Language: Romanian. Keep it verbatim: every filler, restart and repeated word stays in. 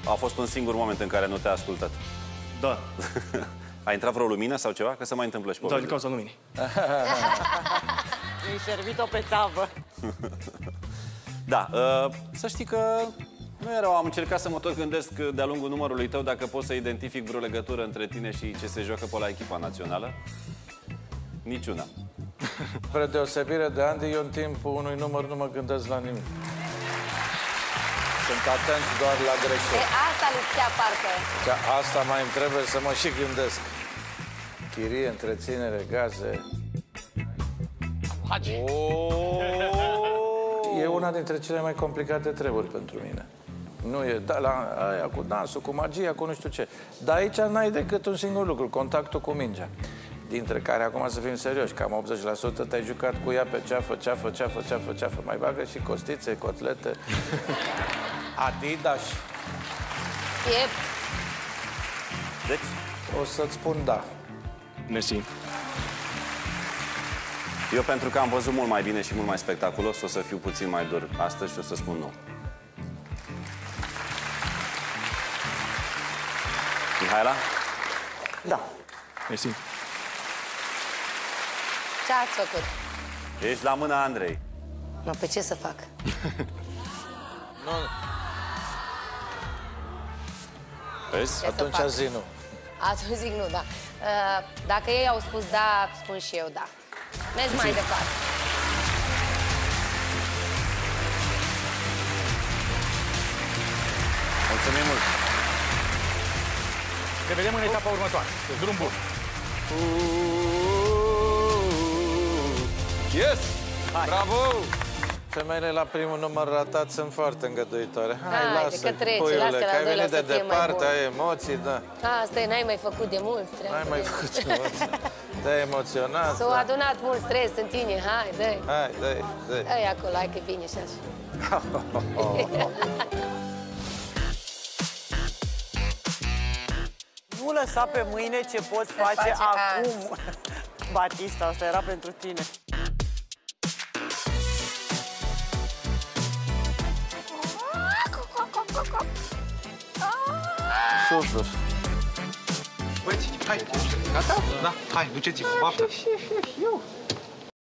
a fost un singur moment în care nu te-a ascultat? Da. A intrat vreo lumină sau ceva? Că se mai întâmplă și pe Da, din cauza luminii. Mi-ai servit-o pe tavă. Da, uh, să știi că nu e rău. Am încercat să mă tot gândesc de-a lungul numărului tău dacă pot să identific vreo legătură între tine și ce se joacă pe la echipa națională. Niciuna. Spre deosebire de Andy, eu în timpul unui număr nu mă gândesc la nimic. Sunt atent doar la greșeli. E, asta lipsea parcă. Asta mai îmi trebuie să mă și gândesc. Chirie, întreținere, gaze... Oh! E una dintre cele mai complicate treburi pentru mine. Nu e da, la aia cu dansul, cu magia, cu nu știu ce. Dar aici n-ai decât un singur lucru, contactul cu mingea. Dintre care, acum să fim serioși, cam optzeci la sută te-ai jucat cu ea pe ceafă, ceafă, ceafă, ceafă, ceafă. Mai bagă și costițe, cotlete, Adidas. Piept. Deci? O să-ți spun da. Mersi. Eu, pentru că am văzut mult mai bine și mult mai spectaculos, o să fiu puțin mai dur astăzi și o să spun nu. Mihaela? Da. Mersi. Ce ați făcut? Ești la mâna Andrei. Mă, pe ce să fac? Nu. Vezi? Ce Atunci zi nu. Atunci zic nu, da. Uh, dacă ei au spus da, spun și eu da. Mergi mai departe. Mulțumim mult! Ne vedem în etapa următoare. Drum bun. Yes! Hai. Bravo! Femeile la primul număr ratat sunt foarte îngăduitoare. Hai, Hai, lasă, că trece, puiule, lasă că că la ai doilea venit de să fie mai departe, bun. ai emoții, da. Asta e, n-ai mai făcut de mult. N-ai mai făcut emoții. Te-ai emoționat. S-au da. adunat mult stres în tine, hai, dă-i. Hai, dă-i, dă-i. Dă-i acolo, hai că e bine și așa. Nu lăsa pe mâine ce poți face, face acum. Batista, asta era pentru tine. Super. Băieți, hai, gata? Da, hai, duceți-vă, baftă. Și, și, și, eu.